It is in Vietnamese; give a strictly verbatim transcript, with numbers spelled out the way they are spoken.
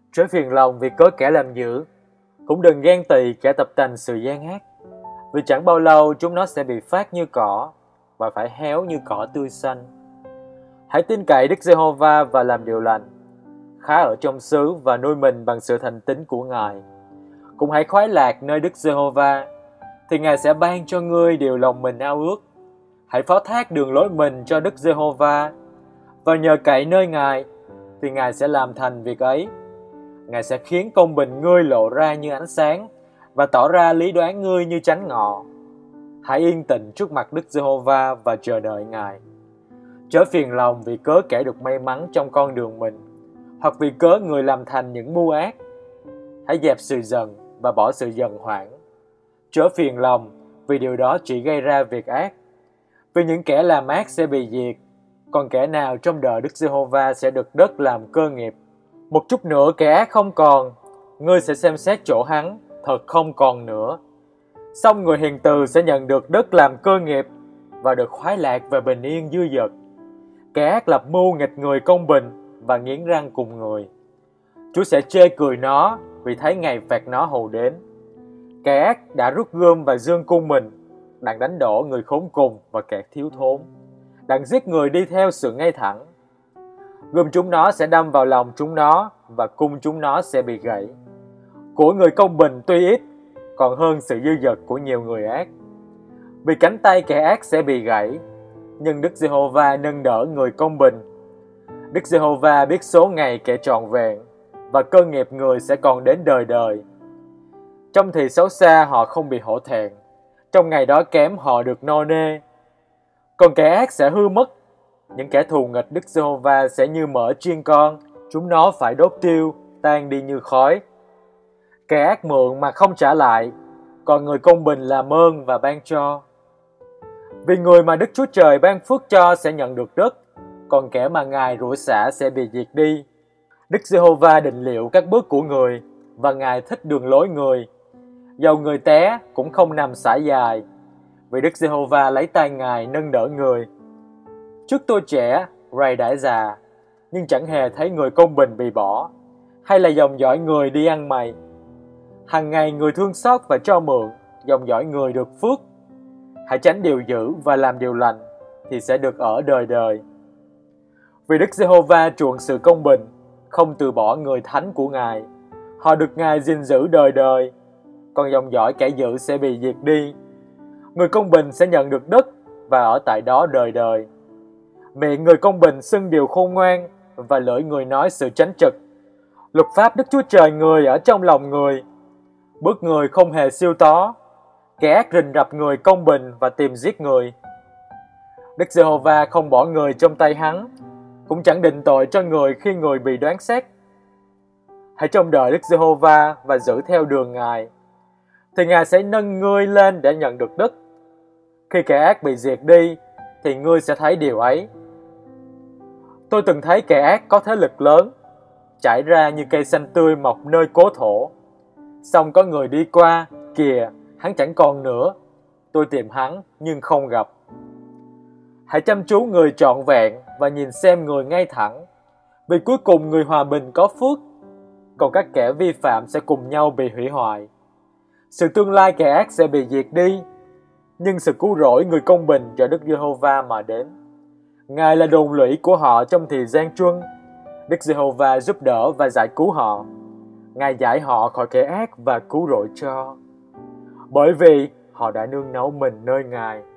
Chớ phiền lòng vì có kẻ làm dữ, cũng đừng ghen tị kẻ tập tành sự gian ác, vì chẳng bao lâu chúng nó sẽ bị phát như cỏ và phải héo như cỏ tươi xanh. Hãy tin cậy Đức Giê-hô-va và làm điều lành, khá ở trong xứ và nuôi mình bằng sự thành tín của Ngài. Cũng hãy khoái lạc nơi Đức Giê-hô-va, thì Ngài sẽ ban cho ngươi điều lòng mình ao ước. Hãy phó thác đường lối mình cho Đức Giê-hô-va, và nhờ cậy nơi Ngài, thì Ngài sẽ làm thành việc ấy. Ngài sẽ khiến công bình ngươi lộ ra như ánh sáng, và tỏ ra lý đoán ngươi như chánh ngọ. Hãy yên tĩnh trước mặt Đức Giê-hô-va và chờ đợi Ngài. Chớ phiền lòng vì cớ kẻ được may mắn trong con đường mình, hoặc vì cớ người làm thành những mưu ác. Hãy dẹp sự giận và bỏ sự giận hoảng. Chớ phiền lòng vì điều đó chỉ gây ra việc ác. Vì những kẻ làm ác sẽ bị diệt, còn kẻ nào trong đời Đức Giê-hô-va sẽ được đất làm cơ nghiệp. Một chút nữa kẻ ác không còn, ngươi sẽ xem xét chỗ hắn, thật không còn nữa. Xong người hiền từ sẽ nhận được đất làm cơ nghiệp và được khoái lạc và bình yên dư dật. Kẻ ác lập mưu nghịch người công bình và nghiến răng cùng người. Chúa sẽ chê cười nó vì thấy ngày phạt nó hầu đến. Kẻ ác đã rút gươm và dương cung mình, đặng đánh đổ người khốn cùng và kẻ thiếu thốn, đặng giết người đi theo sự ngay thẳng. Gươm chúng nó sẽ đâm vào lòng chúng nó, và cung chúng nó sẽ bị gãy. Của người công bình tuy ít, còn hơn sự dư dật của nhiều người ác. Vì cánh tay kẻ ác sẽ bị gãy, nhưng Đức Giê-hô-va nâng đỡ người công bình. Đức Giê-hô-va biết số ngày kẻ trọn vẹn, và cơ nghiệp người sẽ còn đến đời đời. Trong thì xấu xa họ không bị hổ thẹn, trong ngày đó kém họ được no nê. Còn kẻ ác sẽ hư mất, những kẻ thù nghịch Đức Giê-hô-va sẽ như mỡ chiên con, chúng nó phải đốt tiêu, tan đi như khói. Kẻ ác mượn mà không trả lại, còn người công bình làm ơn và ban cho. Vì người mà Đức Chúa Trời ban phước cho sẽ nhận được đất, còn kẻ mà Ngài rủa xả sẽ bị diệt đi. Đức Giê-hô-va định liệu các bước của người, và Ngài thích đường lối người. Dầu người té cũng không nằm sải dài, vì Đức Giê-hô-va lấy tay Ngài nâng đỡ người. Trước tôi trẻ, rày đã già, nhưng chẳng hề thấy người công bình bị bỏ, hay là dòng dõi người đi ăn mày. Hằng ngày người thương xót và cho mượn, dòng dõi người được phước. Hãy tránh điều dữ và làm điều lành, thì sẽ được ở đời đời. Vì Đức Giê-hô-va chuộng sự công bình, không từ bỏ người thánh của Ngài. Họ được Ngài gìn giữ đời đời, còn dòng dõi kẻ dữ sẽ bị diệt đi. Người công bình sẽ nhận được đất và ở tại đó đời đời. Miệng người công bình xưng điều khôn ngoan, và lưỡi người nói sự chánh trực. Luật pháp Đức Chúa Trời người ở trong lòng người, bước người không hề siêu tó. Kẻ ác rình rập người công bình và tìm giết người. Đức Giê-hô-va không bỏ người trong tay hắn, cũng chẳng định tội cho người khi người bị đoán xét. Hãy trông đợi Đức Giê-hô-va và giữ theo đường Ngài, thì Ngài sẽ nâng ngươi lên để nhận được đất. Khi kẻ ác bị diệt đi, thì ngươi sẽ thấy điều ấy. Tôi từng thấy kẻ ác có thế lực lớn, trải ra như cây xanh tươi mọc nơi cố thổ. Xong có người đi qua, kìa, hắn chẳng còn nữa. Tôi tìm hắn nhưng không gặp. Hãy chăm chú người trọn vẹn và nhìn xem người ngay thẳng, vì cuối cùng người hòa bình có phước, còn các kẻ vi phạm sẽ cùng nhau bị hủy hoại. Sự tương lai kẻ ác sẽ bị diệt đi, nhưng sự cứu rỗi người công bình do Đức Giê-hô-va mà đến. Ngài là đồn lũy của họ trong thì gian truân. Đức Giê-hô-va giúp đỡ và giải cứu họ. Ngài giải họ khỏi kẻ ác và cứu rỗi cho, bởi vì họ đã nương náu mình nơi Ngài.